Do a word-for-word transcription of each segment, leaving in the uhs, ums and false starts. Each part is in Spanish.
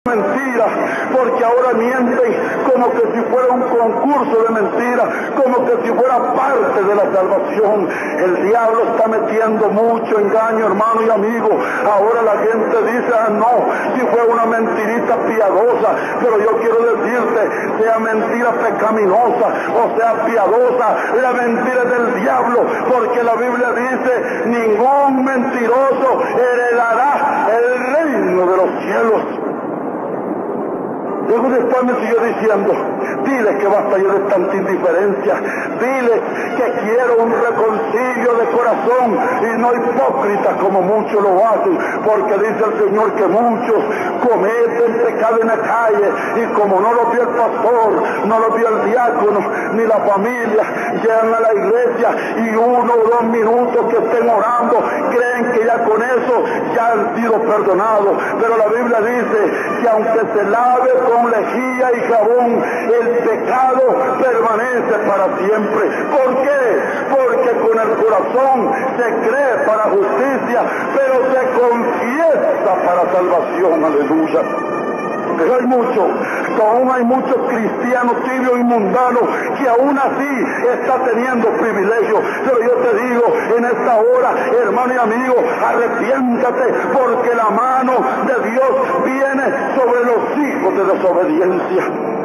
Mentira, porque ahora mienten como que si fuera un concurso de mentiras, como que si fuera parte de la salvación. El diablo está metiendo mucho engaño, hermano y amigo. Ahora la gente dice, ah no, si fue una mentirita piadosa, pero yo quiero decirte, sea mentira pecaminosa o sea piadosa, la mentira es del diablo, porque la Biblia dice, ningún mentiroso heredará el reino de los cielos. Luego después me siguió diciendo, dile que basta ya de tanta indiferencia, dile que quiero un reconcilio de corazón y no hipócrita como muchos lo hacen, porque dice el Señor que muchos cometen pecado en la calle y como no lo vio el pastor, no lo vio el diácono, ni la familia, llegan a la iglesia y uno o dos minutos que estén orando, creen que ya con eso ya han sido perdonados, pero la Biblia dice que aunque se lave con lejía y jabón, el pecado permanece para siempre. ¿Por qué? Porque con el corazón se cree para justicia, pero se confiesa para salvación. Aleluya. Pero hay muchos, aún hay muchos cristianos tibios y mundanos que aún así está teniendo privilegios. Pero yo te digo en esta hora, hermano y amigo, arrepiéntate, porque la mano de Dios viene sobre los hijos de desobediencia.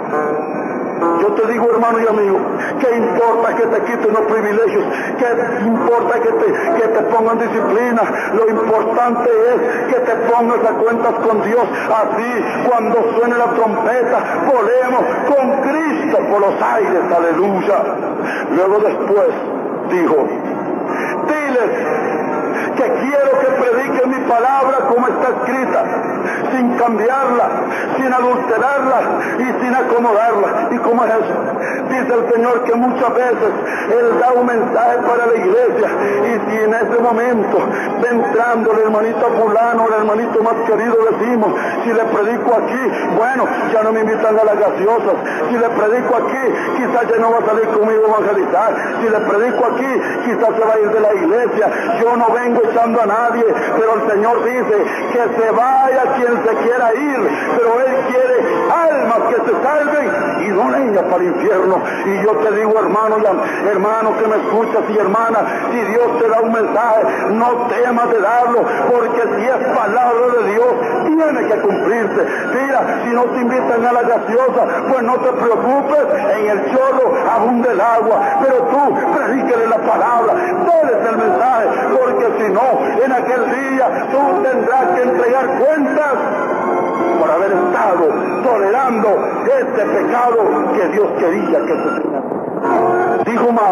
Yo te digo, hermano y amigo, ¿qué importa que te quiten los privilegios? ¿Qué importa que te, que te pongan disciplina? Lo importante es que te pongas a cuentas con Dios. Así, cuando suene la trompeta, volemos con Cristo por los aires. Aleluya. Luego después dijo, diles que quiero que prediquen mi palabra como está escrita, sin cambiarla, sin adulterarla y sin acomodarla. ¿Y cómo es eso? Dice el Señor que muchas veces Él da un mensaje para la iglesia y si en ese momento va entrando el hermanito fulano, el hermanito más querido, decimos, si le predico aquí, bueno, ya no me invitan a las gaseosas. Si le predico aquí, quizás ya no va a salir conmigo a evangelizar. Si le predico aquí, quizás se va a ir de la iglesia. Yo no vengo echando a nadie, pero el Señor dice que se vaya quien se quiera ir, pero Él quiere almas que se salven y no leña para el infierno. Y yo te digo, hermano y hermano que me escuchas y hermana, si Dios te da un mensaje, no temas de darlo, porque si es palabra de Dios, tiene que cumplirse. Mira, si no te invitan a la gaseosa, pues no te preocupes, en el chorro abunda el agua, pero tú predíquele la palabra, dales el mensaje, porque si no, en aquel día tú tendrás que entregar cuentas por haber estado tolerando este pecado que Dios quería que se tenga. Dijo más,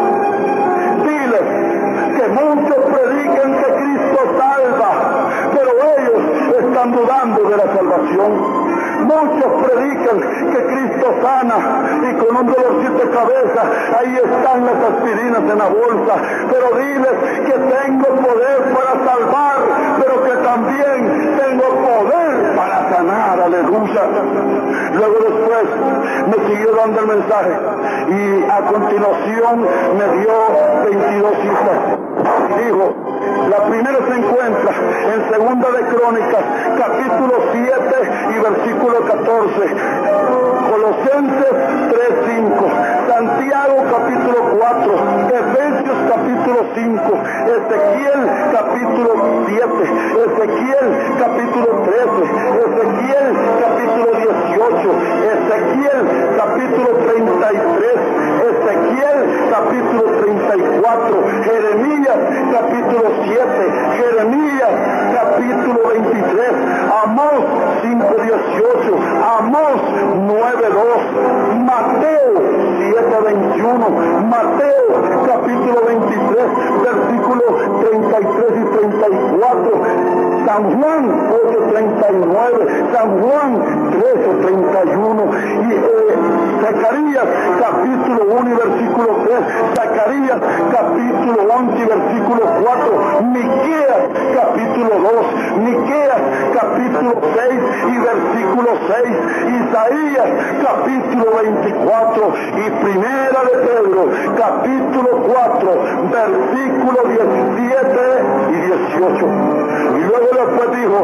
diles que muchos prediquen que Cristo salva, pero ellos están dudando de la salvación. Muchos predican que Cristo sana y con un dolorcito de cabeza ahí están las aspirinas en la bolsa, pero diles que tengo poder para salvar, pero que también tengo poder para sanar. Aleluya. Luego después me siguió dando el mensaje y a continuación me dio veintidós citas y dijo, la primera se encuentra en Segunda de Crónicas, capítulo siete y versículo catorce, Colosenses tres cinco, Santiago capítulo cuatro, Efesios capítulo cinco, Ezequiel capítulo siete, Ezequiel capítulo trece, Ezequiel capítulo dieciocho, Ezequiel capítulo treinta y tres, Ezequiel capítulo treinta y cuatro, Jeremías capítulo siete, Jeremías capítulo veintitrés, Amós cinco dieciocho, Amós nueve dos, Mateo siete veintiuno, Mateo capítulo veintitrés, versículos treinta y tres y treinta y cuatro, San Juan ocho treinta y nueve, San Juan trece treinta y uno y eh, Zacarías capítulo uno y versículo tres, Zacarías capítulo once y versículo cuatro, Miqueas capítulo dos, Miqueas capítulo seis y versículo versículo seis, Isaías capítulo veinticuatro y Primera de Pedro capítulo cuatro, versículo diecisiete y dieciocho. Y luego después dijo,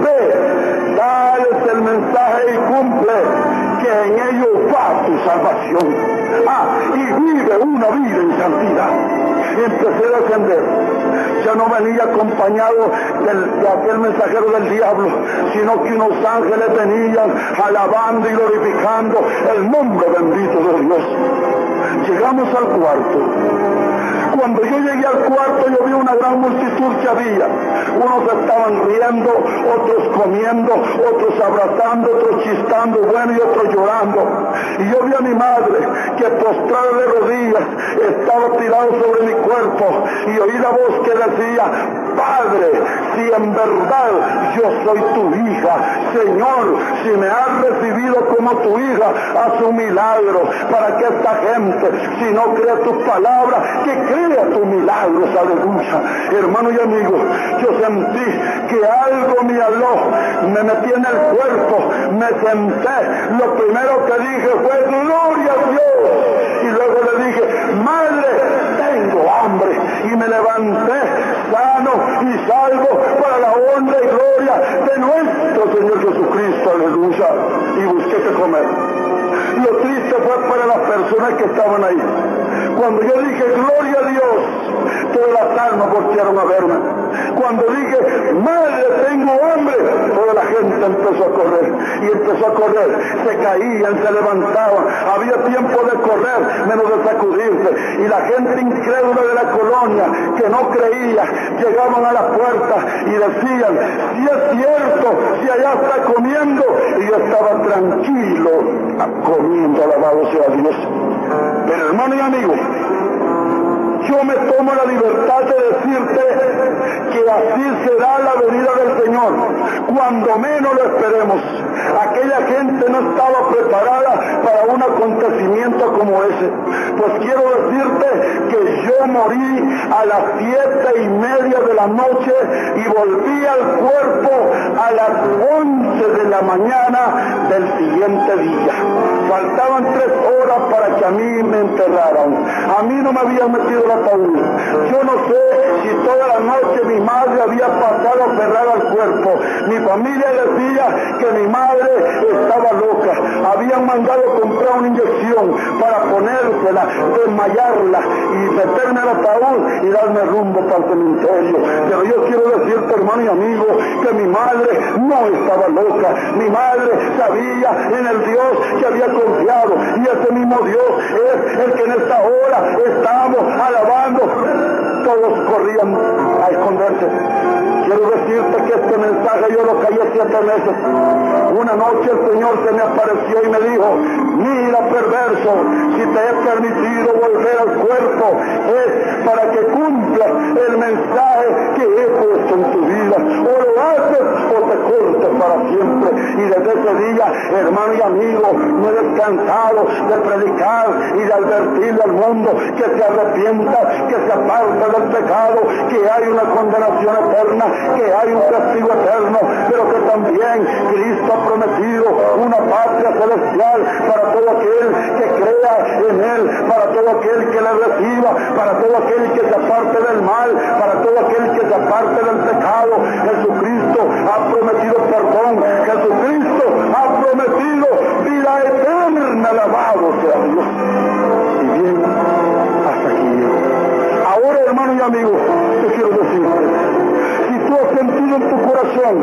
ve, dales el mensaje y cumple, que en ellos va tu salvación. Ah, y vive una vida en santidad. Y empecé a descender. Ya no venía acompañado del, de aquel mensajero del diablo, sino que unos ángeles venían alabando y glorificando el nombre bendito de Dios. Llegamos al cuarto. Cuando yo llegué al cuarto, yo vi una gran multitud que había. Unos estaban riendo, otros comiendo, otros abrazando, otros chistando, bueno, y otros llorando. Y yo vi a mi madre que postrada de rodillas estaba tirado sobre mi cuerpo, y oí la voz que decía, Padre, si en verdad yo soy tu hija, Señor, si me has recibido como tu hija, haz un milagro para que esta gente, si no cree tus palabras, que crea tus milagros, aleluya. Hermano y amigo, yo sentí que algo me habló, me metí en el cuerpo, me senté, lo primero que dije fue gloria a Dios, y luego le dije, madre, tengo hambre, y me levanté sano y salvo para la honra y gloria de nuestro Señor Jesucristo, aleluya, y busqué que comer. Lo triste fue para las personas que estaban ahí. Cuando yo dije gloria a Dios, todas las almas voltearon a verme. Cuando dije, madre, tengo hambre, toda la gente empezó a correr, y empezó a correr, se caían, se levantaban, había tiempo de correr, menos de sacudirse, y la gente incrédula de la colonia, que no creía, llegaban a la puerta y decían, si es cierto, si allá está comiendo, y yo estaba tranquilo, comiendo, alabado sea Dios. Pero hermano y amigo, yo me tomo la libertad de decirte que así será la venida del Señor, cuando menos lo esperemos. Aquella gente no estaba preparada para un acontecimiento como ese. Pues quiero decirte que yo morí a las siete y media de la noche y volví al cuerpo a las once de la mañana del siguiente día. Faltaban tres horas para que a mí me enterraran. A mí no me habían metido el ataúd. Yo no sé si toda la noche mi madre había pasado a cerrar al cuerpo. Mi familia decía que mi madre estaba loca. Habían mandado comprar una inyección para ponérsela, desmayarla y meterme al ataúd y darme rumbo para el cementerio. Pero yo quiero decirte, hermano y amigo, que mi madre no estaba loca. Mi madre sabía en el Dios que había confiado, y ese mismo Dios es el que en esta hora estamos alabando. Todos corrían a esconderse. Quiero decirte que este mensaje yo lo callé siete meses. Una noche el Señor se me apareció y me dijo, mira perverso, si te he permitido volver al cuerpo es para que cumplas el mensaje que he puesto en tu vida. O lo haces o te cortes para siempre. Y desde ese día, hermano y amigo, no he descansado de predicar y de advertirle al mundo que se arrepienta, que se aparta del pecado, que hay una condenación eterna, que hay un castigo eterno, pero que también Cristo ha prometido una patria celestial para todo aquel que crea en Él, para todo aquel que le reciba, para todo aquel que se aparte del mal, para todo aquel que se aparte del pecado. Jesucristo ha prometido perdón, Jesucristo ha prometido vida eterna, alabado sea Dios. Y bien, hasta aquí. Ahora, hermano y amigo, te quiero decirte, si tú has sentido en tu corazón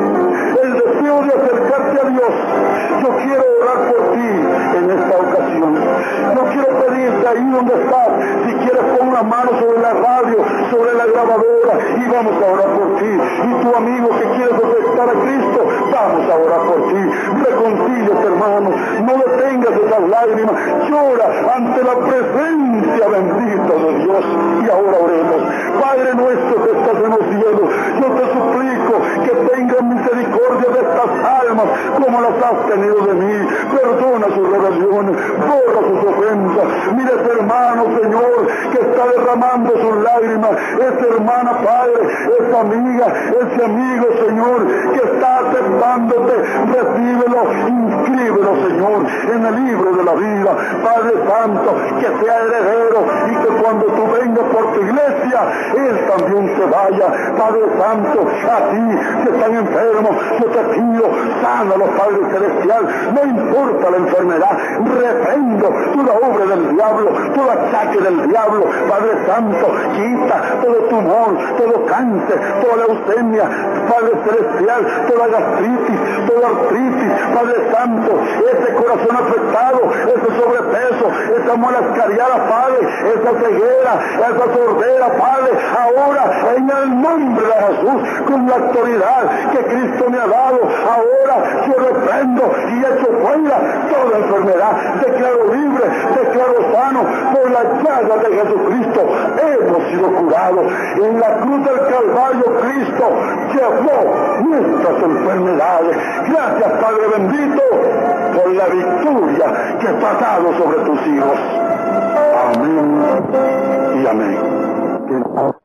el deseo de acercarte a Dios, yo quiero orar por ti en esta ocasión. Yo quiero pedirte ahí donde estás, si quieres pon una mano sobre la radio, sobre la grabadora, y vamos a orar por ti. Y tu amigo que quieres aceptar a Cristo, vamos a orar por ti. Reconcíliate, hermano, no detengas detengas esas lágrimas, llora ante la presencia bendita de Dios. Y ahora oremos. Padre nuestro que estás en los cielos, yo te suplico que tengas misericordia de estas almas como las has tenido de mí. Perdona sus rebeliones, borra sus ofensas. Mira ese hermano, Señor, que está derramando sus lágrimas, esa hermana, Padre, esa amiga, ese amigo, Señor, que está aceptándote. Recíbelo, inscríbelo, Señor, en el libro de la vida. Padre Santo, que sea heredero y que cuando tú vengas por tu iglesia, él también se vaya. Padre Santo, a ti que están enfermos, yo te pido, sánalos, Padre Celestial. No importa la enfermedad, reprendo toda obra del diablo, todo ataque del diablo. Padre Santo, quita todo tumor, todo cáncer, toda leucemia, Padre Celestial, toda gastritis, toda artritis, Padre Santo, ese corazón afectado, ese sobrepeso, esa muela escariada, Padre, esa ceguera, esa sordera, Padre, ahora en el nombre de Jesús, con la autoridad que Cristo me ha dado, ahora yo reprendo y echo fuera toda enfermedad, declaro libre, declaro sano, por la llaga de Jesucristo hemos sido curados. En la cruz del Calvario Cristo llevó nuestras enfermedades. Gracias, Padre bendito, por la victoria que has dado sobre tus hijos. Amén y amén.